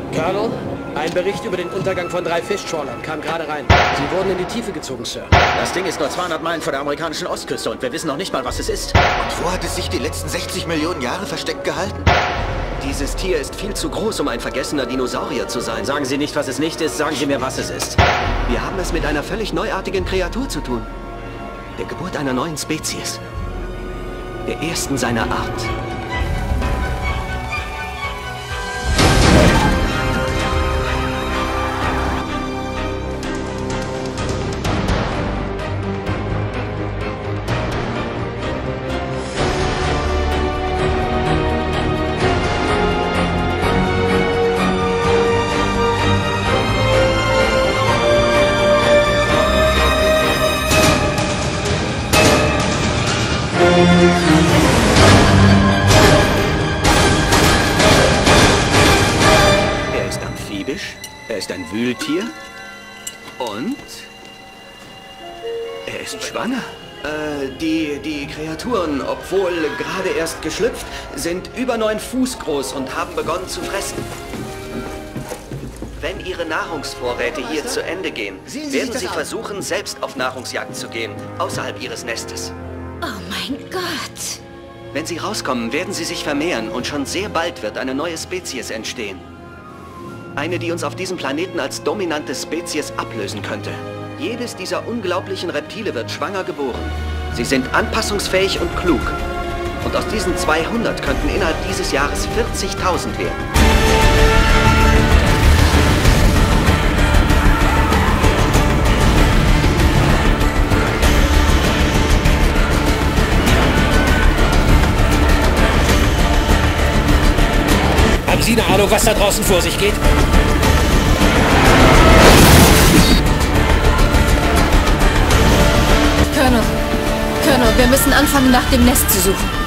Colonel, ein Bericht über den Untergang von 3 Fischtrawlern kam gerade rein. Sie wurden in die Tiefe gezogen, Sir. Das Ding ist nur 200 Meilen vor der amerikanischen Ostküste und wir wissen noch nicht mal, was es ist. Und wo hat es sich die letzten 60 Millionen Jahre versteckt gehalten? Dieses Tier ist viel zu groß, um ein vergessener Dinosaurier zu sein. Sagen Sie nicht, was es nicht ist, sagen Sie mir, was es ist. Wir haben es mit einer völlig neuartigen Kreatur zu tun. Der Geburt einer neuen Spezies. Der ersten seiner Art. Er ist amphibisch, er ist ein Wühltier und er ist schwanger. Die Kreaturen, obwohl gerade erst geschlüpft, sind über 9 Fuß groß und haben begonnen zu fressen. Wenn ihre Nahrungsvorräte hier zu Ende gehen, werden sie versuchen, selbst auf Nahrungsjagd zu gehen, außerhalb ihres Nestes. Oh mein Gott! Wenn sie rauskommen, werden sie sich vermehren und schon sehr bald wird eine neue Spezies entstehen. Eine, die uns auf diesem Planeten als dominante Spezies ablösen könnte. Jedes dieser unglaublichen Reptile wird schwanger geboren. Sie sind anpassungsfähig und klug. Und aus diesen 200 könnten innerhalb dieses Jahres 40.000 werden. Haben Sie eine Ahnung, was da draußen vor sich geht? Colonel, wir müssen anfangen, nach dem Nest zu suchen.